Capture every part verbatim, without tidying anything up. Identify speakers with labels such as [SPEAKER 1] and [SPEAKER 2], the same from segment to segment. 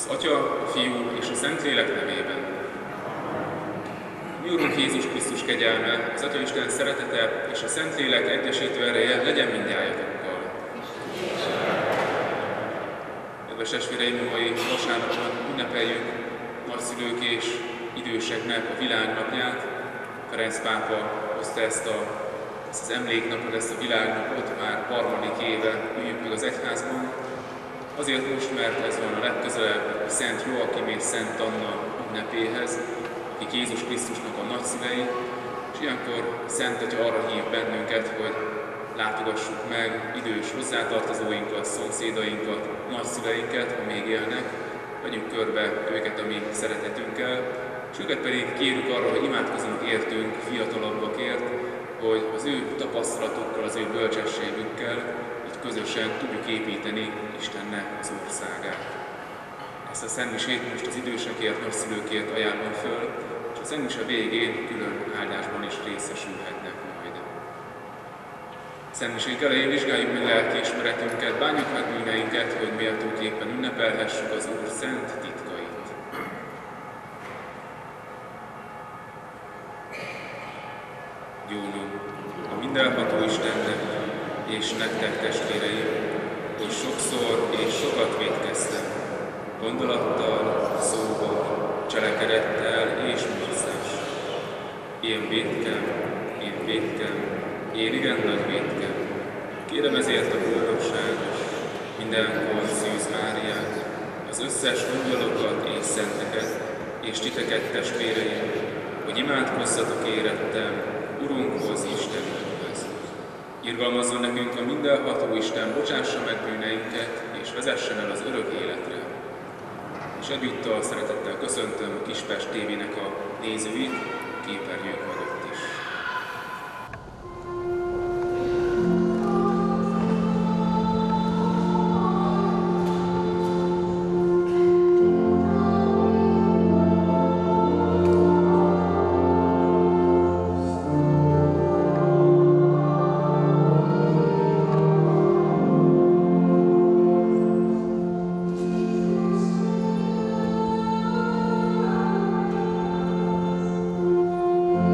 [SPEAKER 1] Az Atya, a Fiú és a Szentlélek nevében. Mi Urunk Jézus Krisztus kegyelme, az Atyaisten szeretete és a Szentlélek egyesítő ereje legyen mindnyájatokkal. Kedves testvéreim, a mai vasárnapon ünnepeljük nagyszülők és időseknek a világnapját. Ferenc pápa hozta ezt, a, ezt az emléknapot, ezt a világnapot, már harmadik éve üljük meg az egyházban. Azért most, mert ez van a legközelebb Szent Joachim és Szent Anna ünnepéhez, akik Jézus Krisztusnak a nagyszülei, és ilyenkor Szent Atya arra hív bennünket, hogy látogassuk meg idős hozzátartozóinkat, szomszédainkat, nagyszüleinket, ha még élnek, vegyük körbe őket a mi szeretetünkkel, és őket pedig kérjük arra, hogy imádkozunk értünk, fiatalabbakért, hogy az ő tapasztalatokkal, az ő bölcsességükkel így közösen tudjuk építeni Istennek az országát. Ezt a szentmisét most az idősekért, nagyszülőkért ajánlom föl, és a szentmise végén külön áldásban is részesülhetnek majd. Szentmisénk elején vizsgáljuk meg lelkiismeretünket, bánjuk meg bűneinket, hogy méltóképpen ünnepelhessük az Úr szent titkait. Gyónom a mindenható Istennek és nektek, testvéreim, hogy sokszor és sokat vétkeztem, gondolattal, szóval, cselekedettel és múlszás. Én vétkem, én vétkem, én igen nagy vétkem. Kérem ezért a boldogságos, mindenkor Szűz Máriát, az összes angyalokat és szenteket, és titeket, testvéreim, hogy imádkozzatok érettem Urunkhoz, Istenünkhöz. Irgalmazzon nekünk a mindenható Isten, bocsássa meg bűneinket, és vezessen el az örök életre. És egyúttal szeretettel köszöntöm a Kispest té vének a nézőit, a képernyők mögött is.
[SPEAKER 2] Thank you.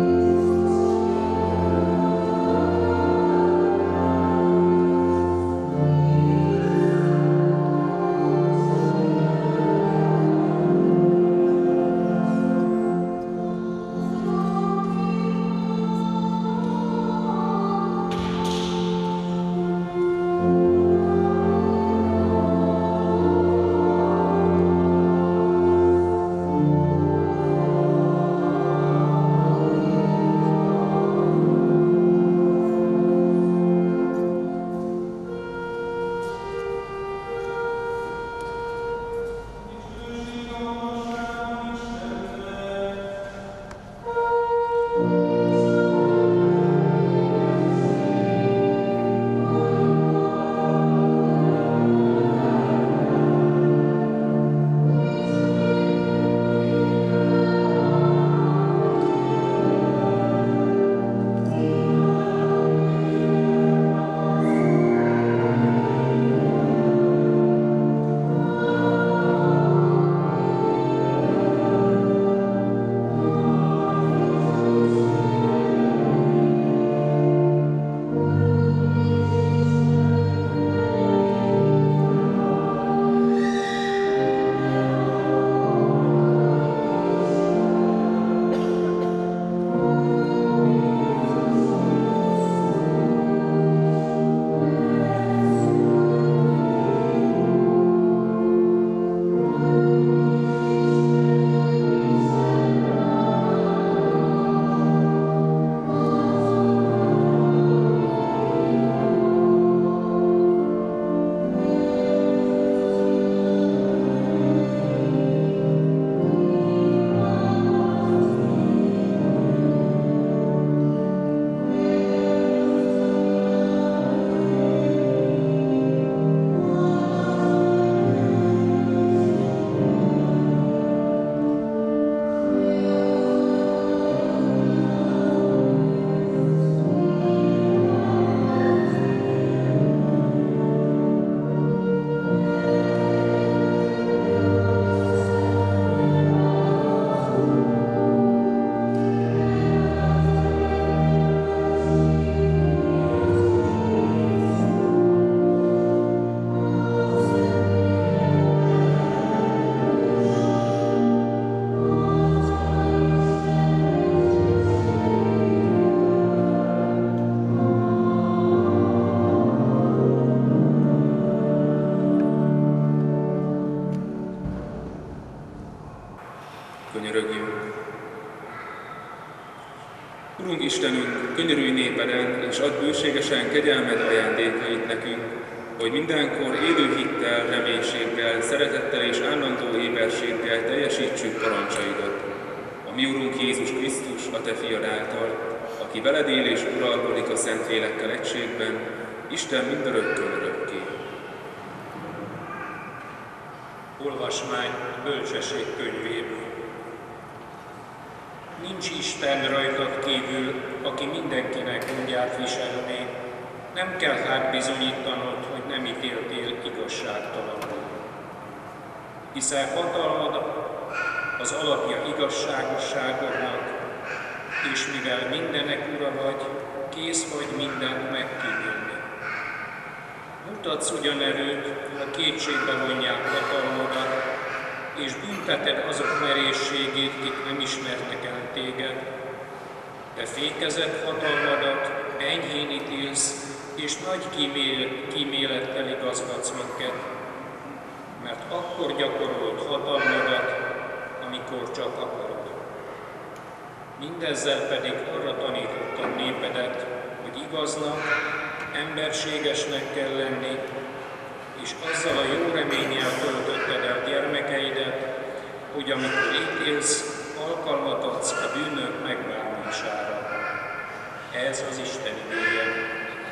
[SPEAKER 1] Urunk Istenünk, könyörülj népeden, és add bőségesen kegyelmed ajándékait nekünk, hogy mindenkor élő hittel, reménységgel, szeretettel és állandó éberséggel teljesítsük parancsaidat. A mi Urunk Jézus Krisztus, a Te fiad által, aki veled él és uralkodik a Szentlélekkel egységben, Isten mindörökkön örökké.
[SPEAKER 2] Olvasmány a Bölcsesség könyvéből. Nincs Isten rajtad kívül, aki mindenkinek gondját viselné. Nem kell hát bizonyítanod, hogy nem ítéltél igazságtalanul. Hiszen hatalmad az alapja igazságosságodnak, és mivel mindenek ura vagy, kész vagy mindent megkímélni. Mutatsz ugyan erőt, ha kétségbe vonják hatalmadat, és bünteted azok merészségét, kik nem ismernek el téged. Te fékezed hatalmadat, enyhén ítélsz, és nagy kímélettel igazgatsz minket, mert akkor gyakorolod hatalmadat, amikor csak akarod. Mindezzel pedig arra tanítottam népedet, hogy igaznak, emberségesnek kell lenni, és azzal a jó reménnyel töltötted el gyermekeidet, hogy amikor ítélsz, alkalmat adsz a bűnök megbánására. Ez az Isten igéje.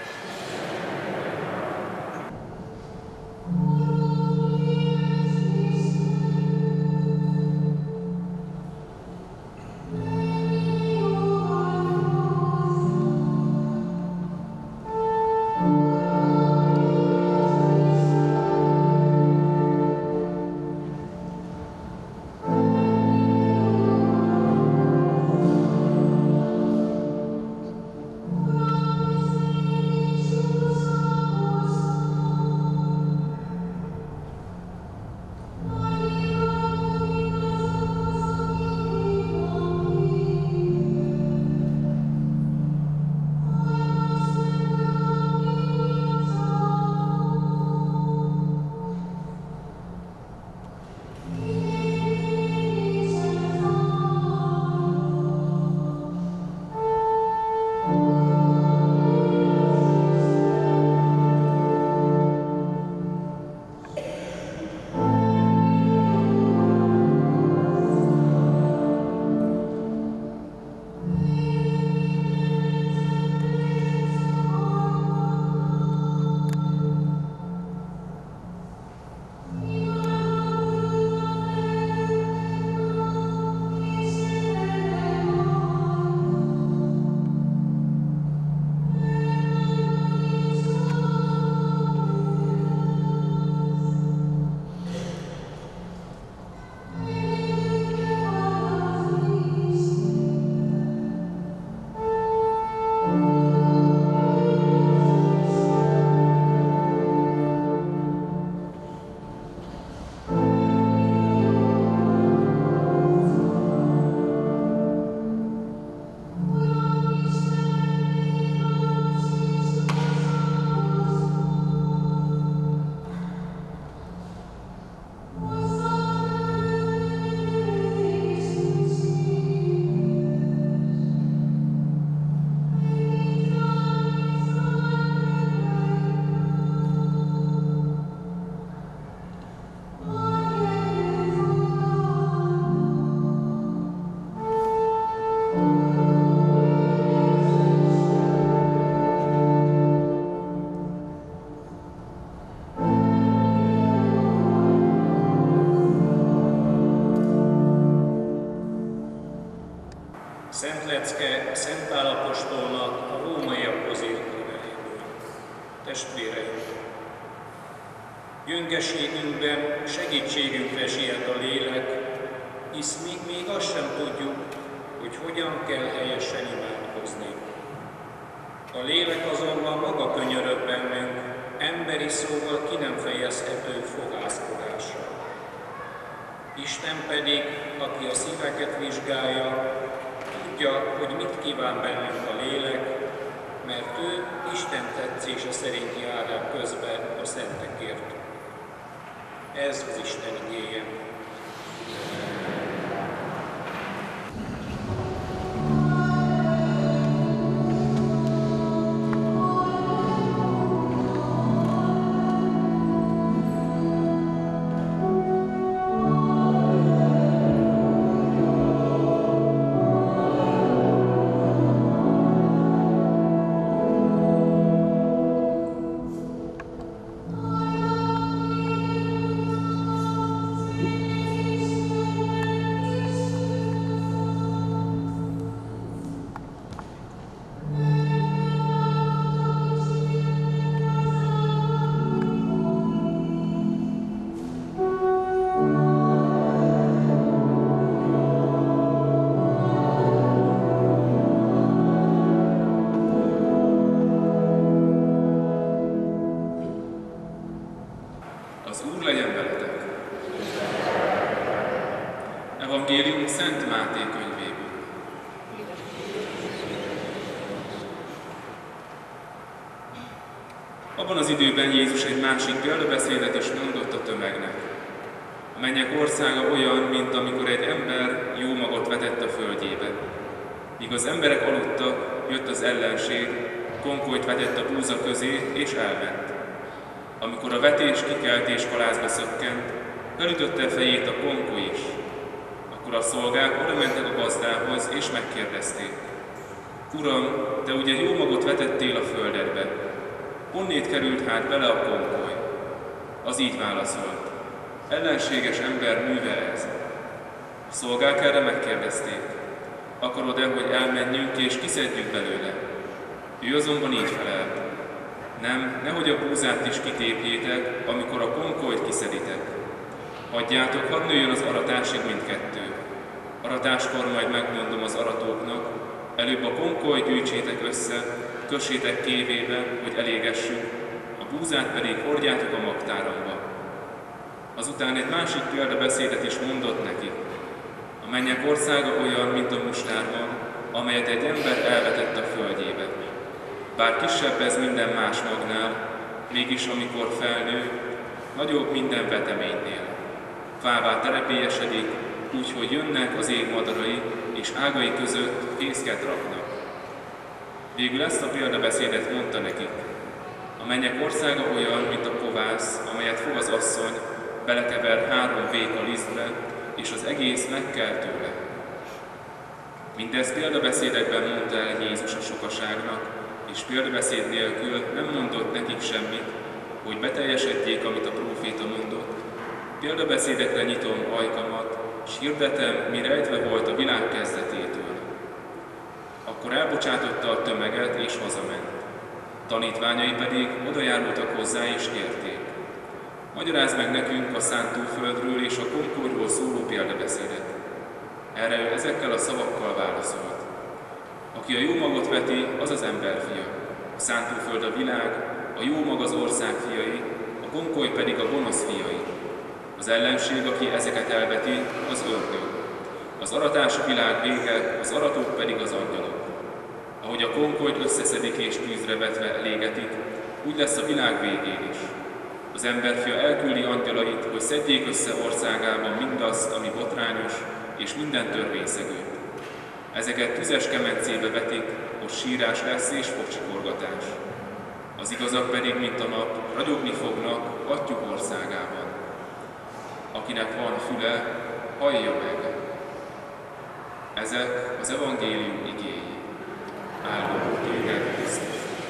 [SPEAKER 2] Szent lecke Szent Pál apostolnak a rómaiakhoz írt leveléből. Testvéreim, gyöngeségünkben segítségünkre siet a lélek, hisz még, még azt sem tudjuk, hogy hogyan kell helyesen imádkozni. A lélek azonban maga könyörög bennünk, emberi szóval ki nem fejezhető fohászkodásra. Isten pedig, aki a szíveket vizsgálja, tudja, hogy mit kíván bennünk a lélek, mert ő Isten tetszése szerint jár el közben a szentekért. Ez az Isten igéje.
[SPEAKER 1] Abban az időben Jézus egy másik példabeszédet is mondott a tömegnek. A mennyek országa olyan, mint amikor egy ember jó magot vetett a földjébe. Míg az emberek aludtak, jött az ellenség, konkolyt vetett a búza közé, és elment. Amikor a vetés kikelt és kalászba szökkent, felütötte fejét a konkoly is. Akkor a szolgák oda mentek a gazdához, és megkérdezték: Uram, te ugye jó magot vetettél a földedbe, honnét került hát bele a konkoly? Az így válaszolt: ellenséges ember műve ez. A szolgák erre megkérdezték: akarod-e, hogy elmenjünk és kiszedjük belőle? Ő azonban így felelt: nem, nehogy a búzát is kitépjétek, amikor a konkolyt kiszeditek. Hagyjátok, hadd nőjön az aratásig mindkettő. Aratáskor majd megmondom az aratóknak, előbb a konkolyt gyűjtsétek össze, kössétek kévébe, hogy elégessük, a búzát pedig hordjátok a magtáramba. Azután egy másik példabeszédet is mondott neki. A mennyek országa olyan, mint a mustármag, amelyet egy ember elvetett a földjébe. Bár kisebb ez minden más magnál, mégis amikor felnő, nagyobb minden veteménynél. Fává telepélyesedik, úgyhogy jönnek az ég madarai, és ágai között fészket raknak. Végül ezt a példabeszédet mondta nekik. A mennyek országa olyan, mint a kovász, amelyet fog az asszony, belekever három véka lisztbe, és az egész megkel tőle. Mindezt példabeszédekben mondta el Jézus a sokaságnak, és példabeszéd nélkül nem mondott nekik semmit, hogy beteljesedjék, amit a próféta mondott. Példabeszédekre nyitom ajkamat, s hirdetem, mi rejtve volt a világ kezdetétől. Akkor elbocsátotta a tömeget, és hazament. Tanítványai pedig odajárultak hozzá, és kérték: magyarázd meg nekünk a Szántóföldről és a konkolyról szóló példabeszédet. Erre ő ezekkel a szavakkal válaszolt: aki a jó magot veti, az az emberfia. A Szántóföld a világ, a jó mag az ország fiai, a konkoly pedig a gonosz fiai. Az ellenség, aki ezeket elveti, az ördög. Az aratás a világ vége, az aratók pedig az angyalok. Ahogy a konkolyt összeszedik és tűzre vetve elégetik, úgy lesz a világ végén is. Az emberfia elküldi angyalait, hogy szedjék össze országában mindazt, ami botrányos, és minden törvényszegő. Ezeket tüzes kemencébe vetik, ott sírás lesz és fogcsikorgatás. Az igazak pedig, mint a nap, ragyogni fognak Atyuk országában. Akinek van füle, hallja meg. Ezek az evangélium igéi. Áldott téged, Krisztus!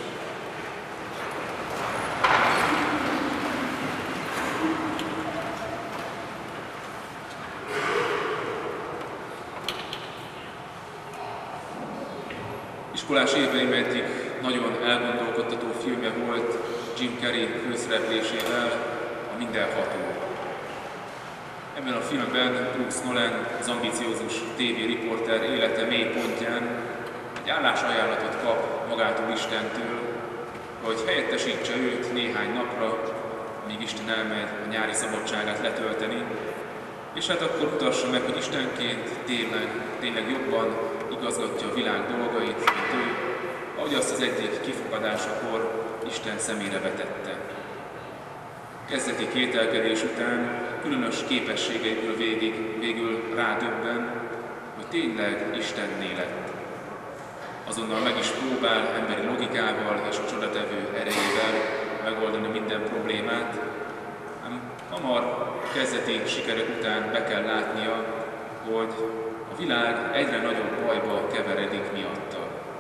[SPEAKER 1] Iskolás éveim egyik nagyon elgondolkodtató filmje volt Jim Carrey főszereplésével, a Mindenható. Ebben a filmben Bruce Nolan, az ambiciózus tévériporter élete mélypontján egy állásajánlatot kap magától Istentől, hogy helyettesítse őt néhány napra, míg Isten elmegy a nyári szabadságát letölteni, és hát akkor mutassa meg, hogy Istenként tényleg, tényleg jobban igazgatja a világ dolgait, mint ő, ahogy azt az egyik kifogadásakor Isten szemére vetette. Kezdeti kételkedés után különös képességeiből végig, végül rádöbben, hogy tényleg Istenné lett. Azonnal meg is próbál emberi logikával és a csodatevő erejével megoldani minden problémát, ám hamar kezdeti sikerek után be kell látnia, hogy a világ egyre nagyobb bajba keveredik miatta.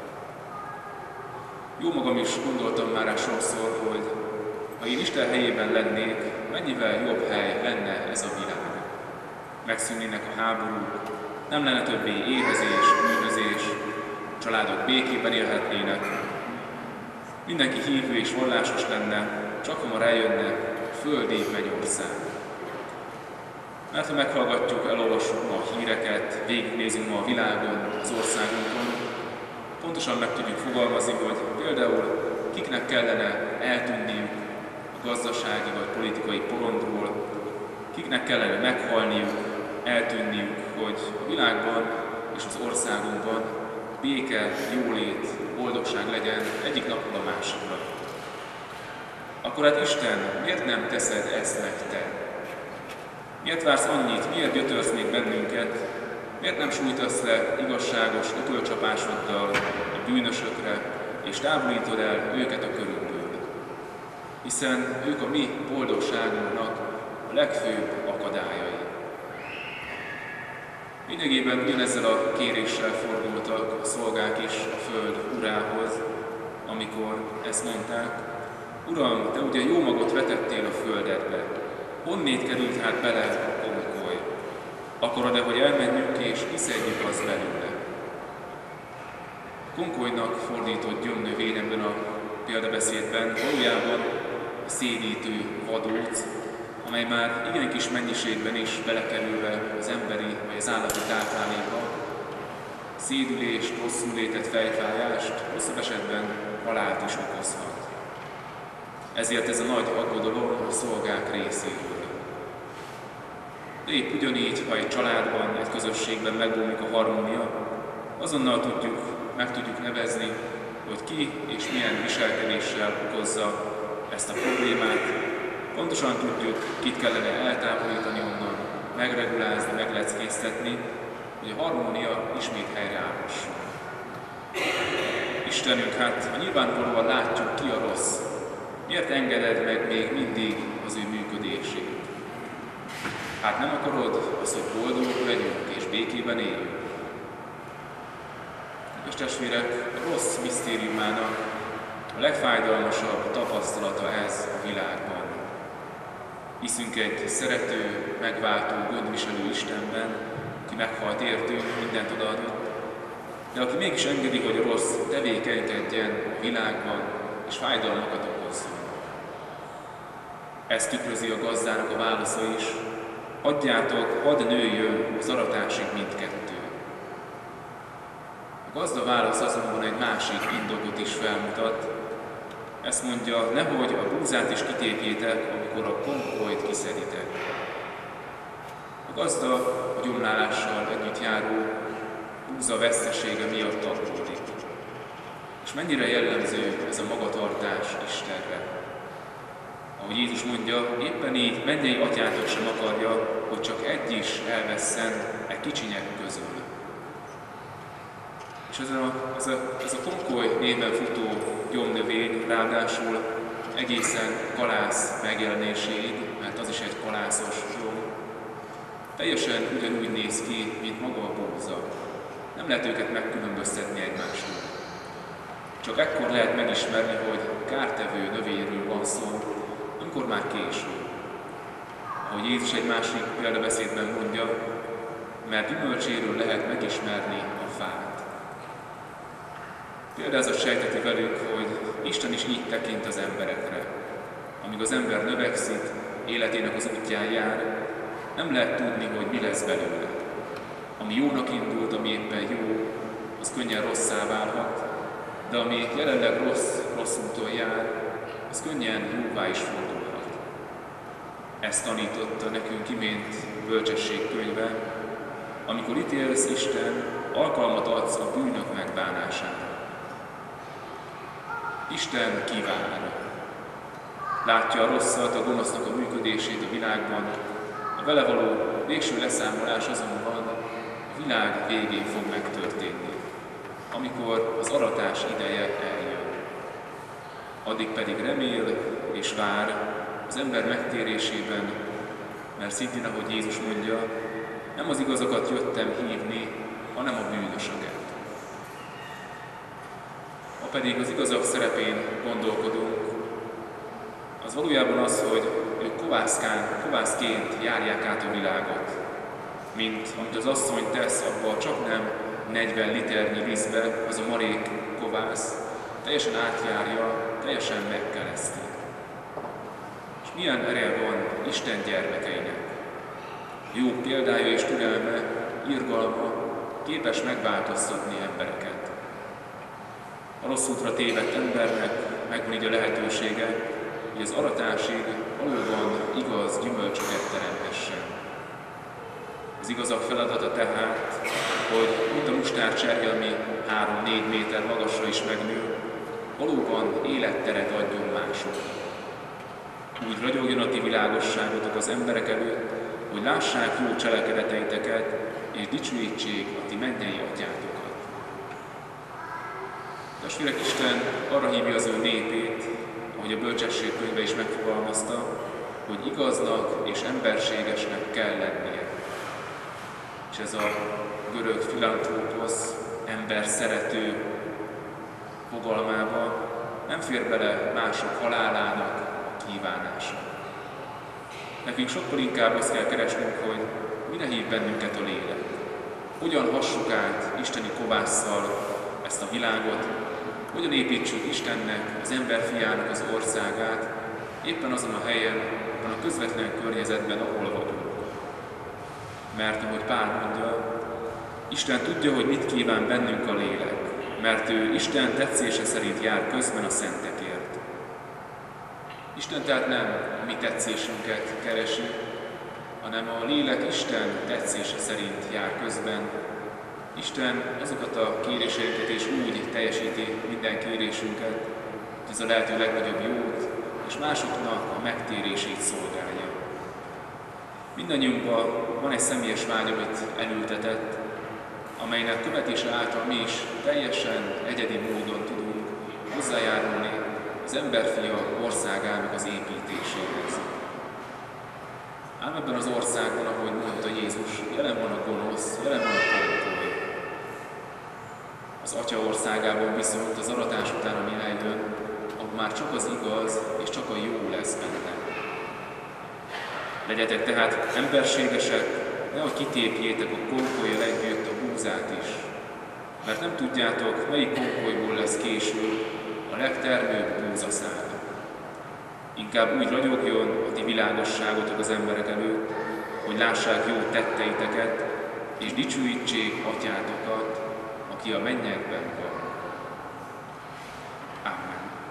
[SPEAKER 1] Jó magam is gondoltam már rá sokszor, hogy ha én Isten helyében lennék, mennyivel jobb hely lenne ez a világ. Megszűnnének a háborúk, nem lenne többé éhezés, bűnözés, családok békében élhetnének. Mindenki hívő és vallásos lenne, csak hamar eljönne a földi mennyország. Mert ha meghallgatjuk, elolvassuk ma a híreket, végignézünk ma a világon, az országunkon, pontosan meg tudjuk fogalmazni, hogy például kiknek kellene eltűnniük a gazdasági vagy politikai porondról, kiknek kellene meghalniuk, eltűnniük, hogy a világban és az országunkban béke, jólét, boldogság legyen egyik napról a másikra. akkor hát Isten, miért nem teszed ezt meg te? Miért vársz annyit, miért gyötörsz még bennünket? Miért nem sújtasz le igazságos ökölcsapásoddal a bűnösökre, és távolítod el őket a körünkből? Hiszen ők a mi boldogságunknak a legfőbb akadályai. Lényegében ugyanezzel a kéréssel fordultak a szolgák is a föld urához, amikor ezt mondták: Uram, te ugye jó magot vetettél a földedbe, honnét került hát bele a konkoly? Akarod-e, hogy elmenjünk és kiszedjük azt belőle? Konkolynak fordított gyomnövény ebben a példabeszédben valójában a szédítő vadóc, amely már igen kis mennyiségben is belekerülve az emberi vagy az állati táplálékba szédülést, rosszulétet, fejfájást, rosszabb esetben halált is okozhat. Ezért ez a nagy aggodalom a szolgák részéről. De épp ugyanígy, ha egy családban, egy közösségben megbomlik a harmónia, azonnal tudjuk, meg tudjuk nevezni, hogy ki és milyen viselkedéssel okozza ezt a problémát. Pontosan tudjuk, kit kellene eltávolítani onnan, megregulázni, megleckéztetni, hogy a harmónia ismét helyreállhasson. Istenünk, hát ha nyilvánvalóan látjuk, ki a rossz, miért engeded meg még mindig az ő működését? Hát nem akarod azt, hogy boldogok legyünk és békében éljünk? És testvérek, a rossz misztériumának a legfájdalmasabb tapasztalata ez a világban. Hiszünk egy szerető, megváltó, gondviselő Istenben, aki meghalt értünk, mindent odaadott, de aki mégis engedi, hogy a rossz tevékenykedjen a világban, és fájdalmakat okozzon. Ezt tükrözi a gazdának a válasza is: adjátok, hadd nőjön az aratásig mindkettő. A gazda válasz azonban egy másik indokot is felmutat. Ezt mondja: nehogy a búzát is kitépjétek, amikor a konkolyt kiszeditek. A gazda a gyomlálással együtt járó búza vesztesége miatt aggódik. És mennyire jellemző ez a magatartás Istenre. Ahogy Jézus mondja, éppen így mennyei atyátok sem akarja, hogy csak egy is elvesszen e kicsinyek közül. És ez a, ez a, ez a konkoly néven futó gyomnövény ráadásul egészen kalász megjelenéséig, mert az is egy kalászos gyom, teljesen ugyanúgy néz ki, mint maga a búza. Nem lehet őket megkülönböztetni egymástól. Csak ekkor lehet megismerni, hogy kártevő növényről van szó, amikor már késő. Ahogy Jézus egy másik példabeszédben mondja, mert gyümölcséről lehet megismerni a fát. Példázat sejteti velük, hogy Isten is így tekint az emberekre. Amíg az ember növekszik, életének az útján jár, nem lehet tudni, hogy mi lesz belőle. Ami jónak indult, ami éppen jó, az könnyen rosszá válhat, de ami jelenleg rossz, rossz úton jár, az könnyen jóvá is fordulhat. Ezt tanította nekünk imént bölcsesség könyve: amikor ítélsz, Isten, alkalmat adsz a bűnök megbánására. Isten kivár. Látja a rosszat, a gonosznak a működését a világban, a vele való végső leszámolás azonban a világ végén fog megtörténni, amikor az aratás ideje eljön. Addig pedig remél és vár az ember megtérésében, mert szintén, ahogy Jézus mondja, nem az igazakat jöttem hívni, hanem a bűnösöket. Ha pedig az igazak szerepén gondolkodunk, az valójában az, hogy ők kovászkán, kovászként járják át a világot, mint amit az asszony tesz abba csak nem negyven liternyi vízbe, az a marék kovász, teljesen átjárja, teljesen megkereszti. És milyen ereje van Isten gyermekeinek? Jó példája és türelme, irgalma képes megváltoztatni embereket. A rossz útra tévedt embernek megvan így a lehetősége, hogy az aratásig valóban igaz gyümölcsöket teremtessen. Az igazak feladata tehát, hogy mint a mustárcserje, ami három-négy méter magasra is megnő, valóban életteret adjon másoknak. Úgy ragyogjon a ti világosságotok az emberek előtt, hogy lássák jó cselekedeteiteket, és dicsőítsék a ti mennyei atyátokat. Testvérek, Isten arra hívja az ő népét, ahogy a bölcsesség könyve is megfogalmazta, hogy igaznak és emberségesnek kell lennie. És ez a görög filantróposz, ember szerető fogalmába nem fér bele mások halálának a kívánása. Nekünk sokkal inkább azt kell keresnünk, hogy mire hív bennünket a lélek. Hogyan hassuk át isteni kovásszal ezt a világot, hogyan építsük Istennek, az emberfiának az országát, éppen azon a helyen, abban a közvetlen környezetben, ahol vagyunk. Mert ahogy Pál mondja, Isten tudja, hogy mit kíván bennünk a lélek, mert ő Isten tetszése szerint jár közben a szentekért. Isten tehát nem a mi tetszésünket keresi, hanem a lélek Isten tetszése szerint jár közben. Isten azokat a kéréseinket és úgy teljesíti minden kérésünket, hogy ez a lehető legnagyobb jót és másoknak a megtérését szolgálja. Mindannyiunkban van egy személyes vágy, amit elültetett, amelynek követése által mi is teljesen egyedi módon tudunk hozzájárulni az emberfia országának az építéséhez. Ám ebben az országban, ahogy mondta Jézus, jelen van a gonosz, jelen van a konkoly. Az Atya országában viszont az aratás után, ami eljön, ahol már csak az igaz és csak a jó lesz benne. Legyetek tehát emberségesek, nehogy kitépjétek a konkollyal együtt a búzát is, mert nem tudjátok, melyik konkolyból lesz később a legtermőbb búzaszál. Inkább úgy ragyogjon a ti világosságotok az emberek előtt, hogy lássák jó tetteiteket, és dicsőítsék atyátokat, aki a mennyekben van. Amen.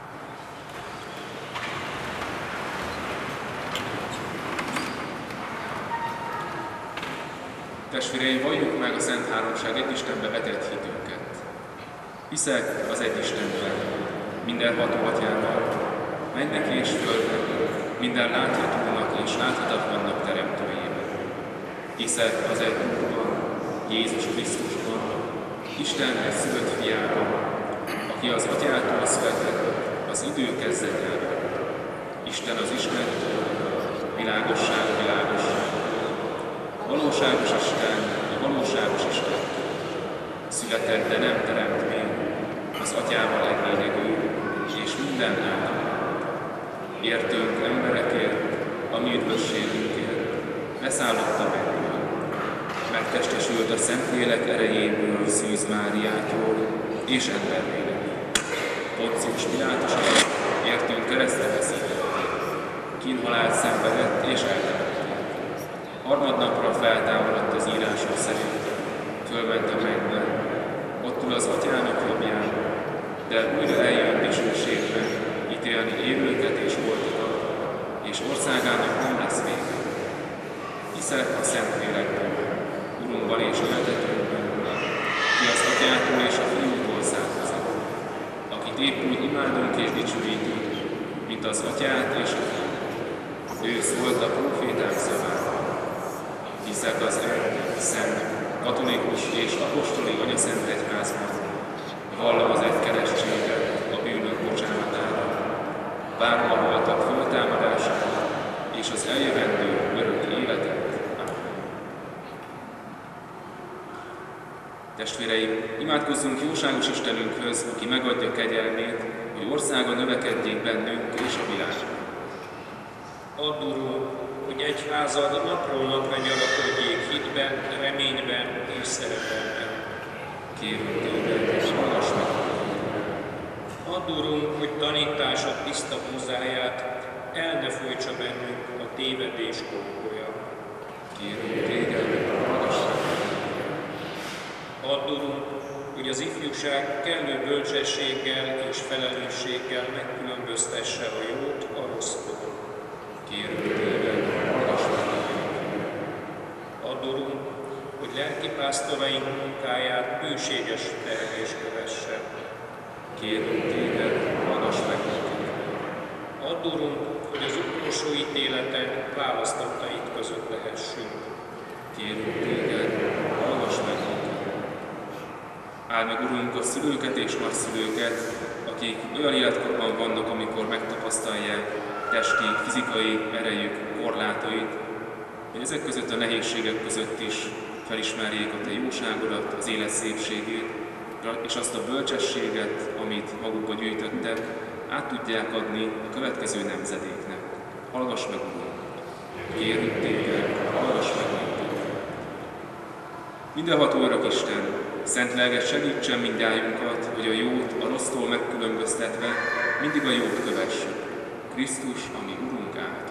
[SPEAKER 1] Testvéreim, valljuk meg a Szent Háromság egy Istenbe vetett hitünket. Hiszek az egy Istenben, mindenható Atyában, mennek és földnek, minden láthatónak és láthatatlannak teremtőjében. Hiszek az egy Úrban, Jézus Krisztusban, Isten egy szülött fiában, aki az Atyától született az idő kezdetében. Isten az Istentől, világosság a világosság. Valóságos Isten, a valóságos Isten. Született, de nem teremt még, az Atyával egylényegű, és minden által. Értünk emberekért, a mi üdvösségünkért, beszállott a mennyről. Megtestesült a Szentlélek erejéből Szűz Máriától, és embervé lett. Poncius Pilátus alatt értünk keresztre veszített. Kínhalált szenvedett és eltemették. Harmadnapra feltámadott az írások szerint, fölment a mennybe, ott ül az Atyának jobbján, de újra eljön dicsőségben, ítélni élőket és holtakat, és országának nem lesz vége. Hiszek a Szentlélekben, Urunkban és a vezetőnkben, ki az Atyától és a Fiútól származik, akit épp úgy imádunk és dicsőítünk, mint az Atyát és a Fiút. Ő szólt a próféták szavával. Hiszek az egy, szent, katolikus és apostoli anyaszent egyházban, vallom az egy keresztséget a bűnök bocsánatára, várom a holtak föltámadását és az eljövendő örök életet. Testvéreim, imádkozzunk jóságos Istenünkhöz, aki megadja kegyelmét, hogy országa növekedjék bennünk és a világban.
[SPEAKER 2] Add, Urunk, hogy egyházad napról napra gyarapodjék hitben, reményben és szeretetben.
[SPEAKER 1] Kérünk téged, és hallgass meg.
[SPEAKER 2] Add, Urunk, hogy tanításod tiszta búzáját el ne folytsa bennünk a tévedés konkolya.
[SPEAKER 1] Kérünk téged, hallgass meg.
[SPEAKER 2] Add, Urunk, hogy az ifjúság kellő bölcsességgel és felelősséggel megkülönböztesse a jót a rossztól.
[SPEAKER 1] Kérünk téged, hallgass meg.
[SPEAKER 2] Add, Urunk, hogy lelkipásztoraink munkáját bőséges termés kövesse.
[SPEAKER 1] Kérünk téged, hallgass meg.
[SPEAKER 2] Add, Add, Urunk, hogy az utolsó ítéleten választottaid között lehessünk.
[SPEAKER 1] Kérünk téged, hallgass meg minket. Áld meg, Urunk, a szülőket és nagyszülőket, akik olyan életkorban vannak, amikor megtapasztalják testi, fizikai erejük korlátait, hogy ezek között a nehézségek között is felismerjék a Te jóságodat, az élet szépségét, és azt a bölcsességet, amit magukba gyűjtöttek, át tudják adni a következő nemzedéknek. Hallgass meg, Urunk! Kérünk téged, hallgass meg minket! Mindenható Örök Isten, szent lelked segítsen mindnyájunkat, hogy a jót a rossztól megkülönböztetve mindig a jót kövessük. Krisztus, ami Urunk által.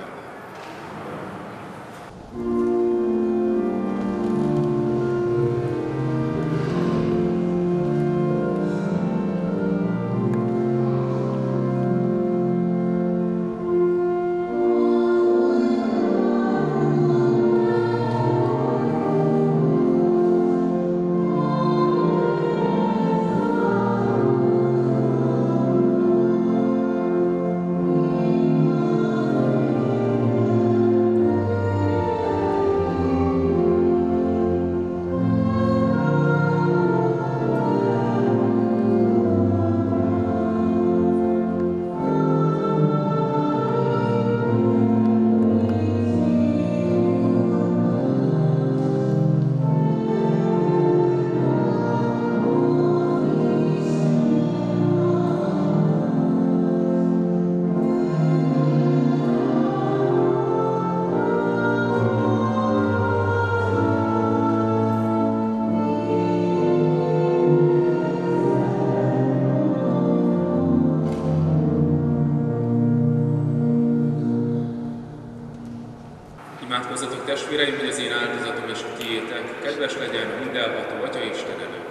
[SPEAKER 1] Imádkozzatok, testvéreim, hogy az én áldozatom és a tiétek kedves legyen a mindenható Atya Isten előtt.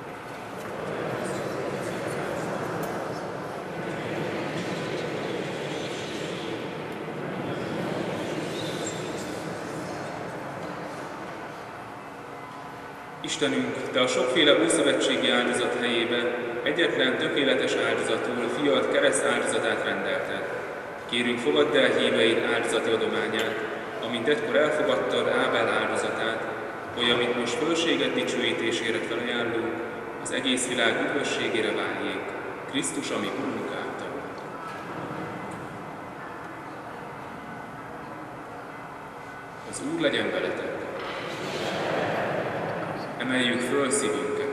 [SPEAKER 1] Istenünk, Te a sokféle ószövetségi áldozat helyébe egyetlen tökéletes áldozatul fiad kereszt áldozatát rendelted. Kérünk, fogadd el híveid áldozati adományát, amint egykor elfogadtad Ábel áldozatát, hogy amit most fölséged dicsőítésére felajánlunk, az egész világ üdvösségére váljék, Krisztus, ami Urunk által. Az Úr legyen veletek! Emeljük föl szívünket!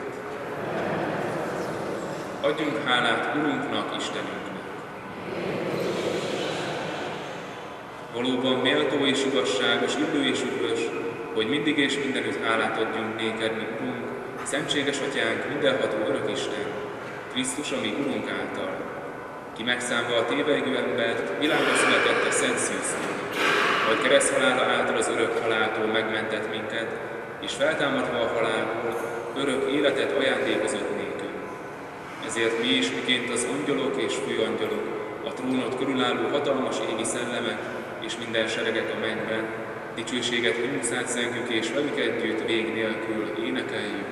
[SPEAKER 1] Adjunk hálát Urunknak, Istenünknek! Valóban méltó és igazságos, illő és üdvös, hogy mindig és mindenütt hálát adjunk néked, mi Urunk, szentséges Atyánk, mindenható Örök Isten, Krisztus, ami Urunk által, ki megszámva a tévejgő embert, világra született a Szent Szűztől, majd kereszthalála által az örök haláltól megmentett minket, és feltámadva a halálból örök életet ajándékozott nékünk. Ezért mi is, miként az angyalok és főangyalok, a trónot körülálló hatalmas égi szellemek és minden seregek a mennyben, dicsőséget himnuszát szengjük és velük együtt vég nélkül énekeljük.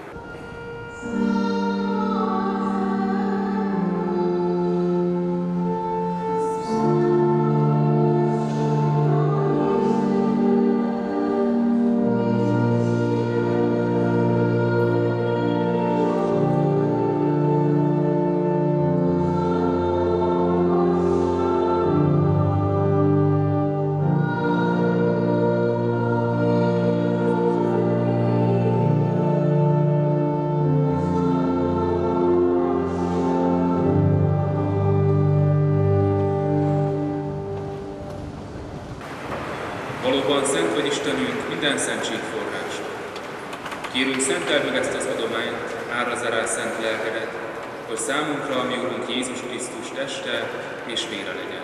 [SPEAKER 1] Valóban szent vagy Istenünk, minden szentség forrása. Kérünk, szenteld meg ezt az adományt, árazd rá szent lelkedet, hogy számunkra a mi Urunk Jézus Krisztus teste és vére legyen.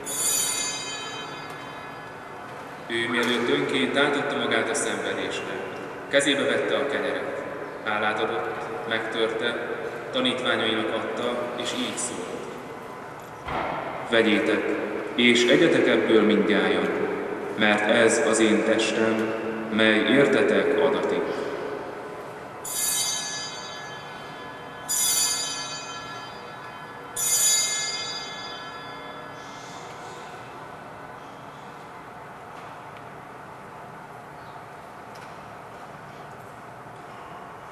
[SPEAKER 1] Ő mielőtt önként átadta magát a szenvedésre, kezébe vette a kenyeret, hálát adott, megtörte, tanítványainak adta, és így szólt. Vegyétek, és egyetek ebből mindnyájan, mert ez az én testem, mely értetek adatik.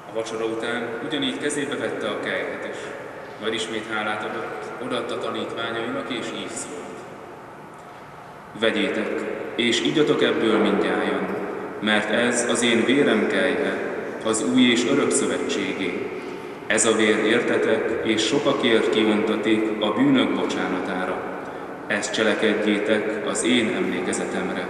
[SPEAKER 1] A vacsora után ugyanígy kezébe vette a kelyhet is, majd ismét hálát adott, odaadta tanítványainak, és így szólt. Vegyétek, és igyatok ebből mindnyájan, mert ez az én vérem kelyhe, az új és örök szövetségé. Ez a vér értetek, és sokakért kiontatik a bűnök bocsánatára. Ezt cselekedjétek az én emlékezetemre.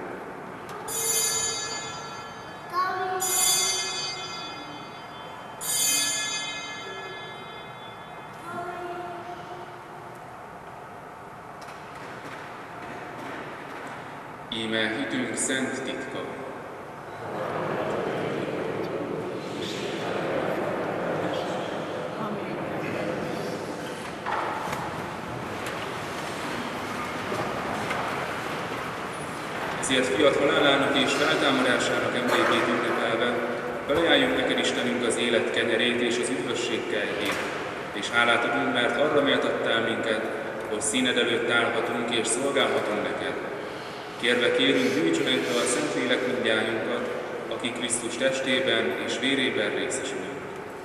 [SPEAKER 1] Íme hitünk szent titka. Ezért fiat halálának és feltámadásának emlékét ünnepelve, felajánljuk neked Istenünk az élet kenyerét és az üdvösség kelyhét, és hálát adunk, mert arra méltattál minket, hogy színed előtt állhatunk és szolgálhatunk neked. Kérve kérünk, gyűjtsön egybe a Szentlélek mindnyájunkat, aki Krisztus testében és vérében részesülünk.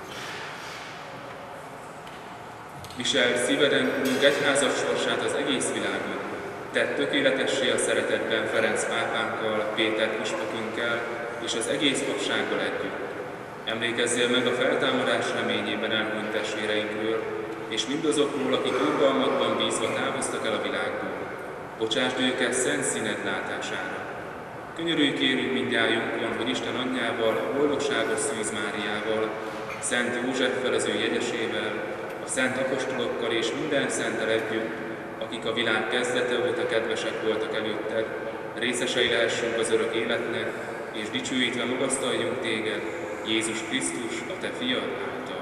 [SPEAKER 1] Viseld szíveden, Urunk, egyházas sorsát az egész világon. Tedd tökéletessé a szeretetben Ferenc pápánkkal, Péter püspökünkkel és az egész papsággal együtt. Emlékezzél meg a feltámadás reményében elhunyt testvéreinkről, és mindazokról, akik urgalmadban bízva távoztak el a világból. Bocsásd őket szent színed látására. Könyörülj kérünk mindnyájunkon, hogy Isten anyjával, a boldogságos Szűz Máriával, Szent Józseffel, az ő jegyesével, a szent apostolokkal és minden szenttel együtt, akik a világ kezdete óta kedvesek voltak előtted, részesei lehessünk az örök életnek, és dicsőítve magasztaljunk téged, Jézus Krisztus, a te fiad által.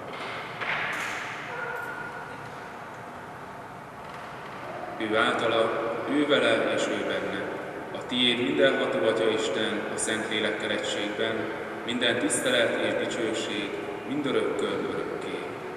[SPEAKER 1] Ő általa, ő vele és ő benne. A tiéd mindenható Atya Isten, a Szentlélekkel egységben, minden tisztelet és dicsőség, mindörökkön örökké.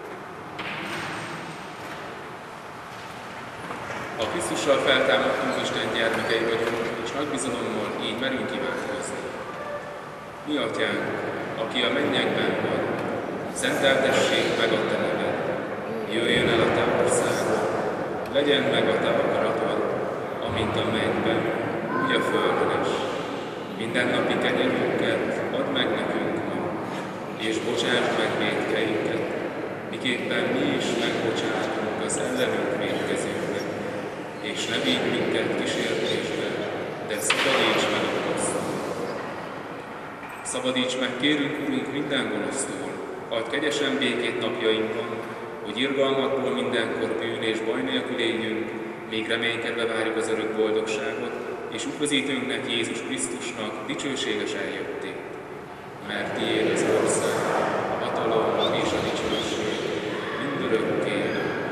[SPEAKER 1] A Krisztussal feltámadtunk Isten gyermekei vagyunk, és nagy bizalommal így merünk imádkozni. Mi Atyánk, aki a mennyekben vagy, szenteltessék meg a te neved, jöjjön el a te országod, legyen meg a te akaratod, amint a mennyben, úgy a földön is. Mindennapi kenyerünket add meg nekünk ma, és bocsásd meg vétkeinket, miképpen mi is megbocsátunk az ellenünk vétkezőknek, és ne vigy minket kísértésbe, de szabadíts meg a gonosztól. Szabadíts meg, kérünk, Urunk, minden gonosztól, adj kegyesen békét napjainkban, hogy irgalmadból mindenkor bűn és baj nélkül éljünk, még reménykedve várjuk az örök boldogságot, és üdvözítőnknek Jézus Krisztusnak dicsőséges eljöttét. Mert tiéd az ország, a hatalom és a dicsőség, mindörökké.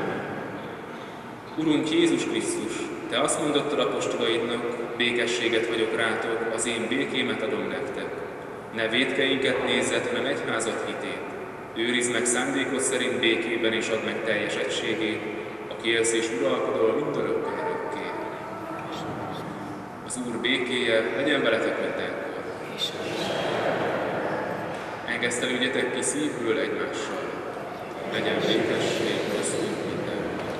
[SPEAKER 1] Urunk Jézus Krisztus, te azt mondottad apostolaidnak, békességet vagyok rátok, az én békémet adom nektek. Ne vétkeinket nézzed, hanem egyházat hitét. Őrizd meg szándékod szerint békében, és add meg teljes egységét, aki élsz és uralkodol mindörökkön örökké. Az Úr békéje legyen veletek mindenkor. Engesztelődjetek ki szívből egymással. Legyen békesség köztünk mindenkor.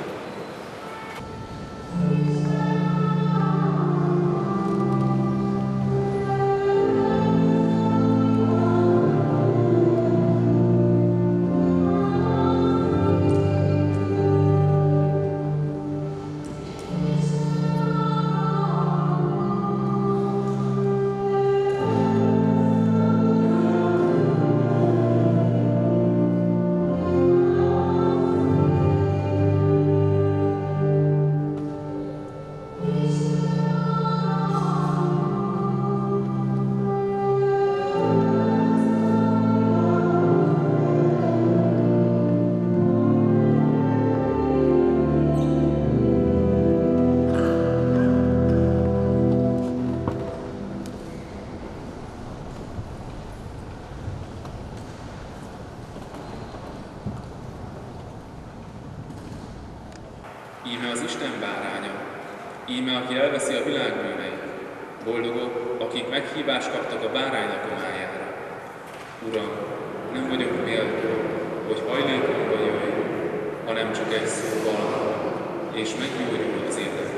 [SPEAKER 1] Íme az Isten báránya, íme aki elveszi a világ bűneit. Boldogok, akik meghívást kaptak a bárány lakomájára. Uram, nem vagyok méltó, hogy hajlékomba jöjj, hanem csak egy szóval, és meggyógyul az érdek.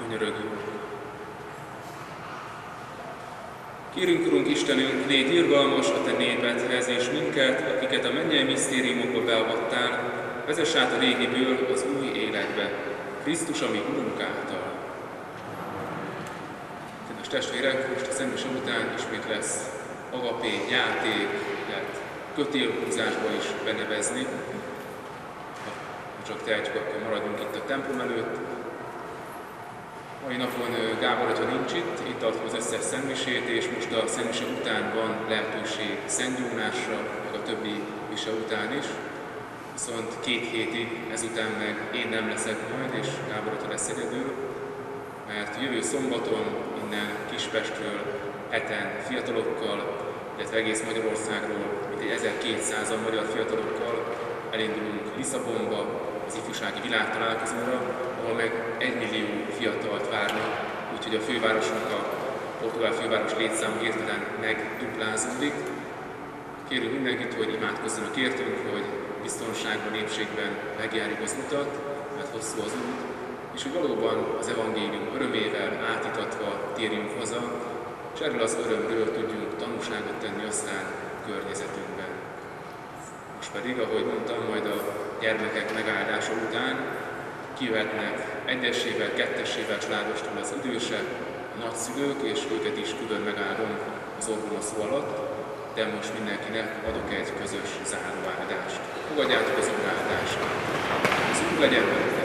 [SPEAKER 1] könyörögjünk. Kérünk, Urunk Istenünk, légy irgalmas a Te népedhez, és minket, akiket a mennyei misztériumokba beavattál, vezess át a régiből az új életbe, Krisztus, ami Urunk által. Kedves testvérek, most a Szentmise után ismét lesz agapé, játék, lehet kötélhúzásba is benevezni. Ha csak tehetjük, akkor maradjunk itt a templom előtt. Mai napon Gábor atya nincs itt, itt tartjuk az összes szentmisét, és most a szentmise után van lehetőség szentgyónásra, meg a többi mise után is. Viszont két hétig ezután meg én nem leszek majd, és Gábor atya lesz egyedül, mert jövő szombaton innen Kispestről heten fiatalokkal, illetve egész Magyarországról, mintegy ezerkétszázan magyar fiatalokkal elindulunk Lisszabonba, az ifjúsági világtalálkozóra, ahol meg egymillió fiatalt várnak, úgyhogy a fővárosnak, a portugál főváros létszám hirtelen megduplázódik. Kérünk mindenkit, hogy imádkozzanak értünk, hogy biztonságban, épségben megjárjuk az utat, mert hosszú az út, és hogy valóban az evangélium örömével átítatva térjünk haza, és erről az örömről tudjunk tanúságot tenni aztán környezetünkben. Most pedig, ahogy mondtam, majd a gyermekek megáldása után kivetnek egyesével, kettessével családostul az idősek, a nagyszülők, és őket is külön megáldom az orgona szó alatt, de most mindenkinek adok egy közös záróáldást. Fogadjátok az úráldást. Az Úr legyen veletek!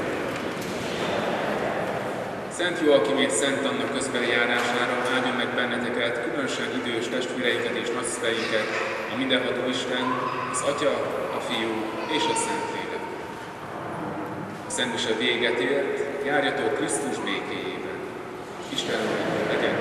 [SPEAKER 1] Szent Joakimét Szent Anna közbeli járására áldjon meg benneteket, különösen idős testvéreinket és nagyszüleinket, a mindenható Isten, az Atya, a Fiú és a Szentlélek. A szentmise véget ért, járjatok Krisztus békéjében. Isten legyen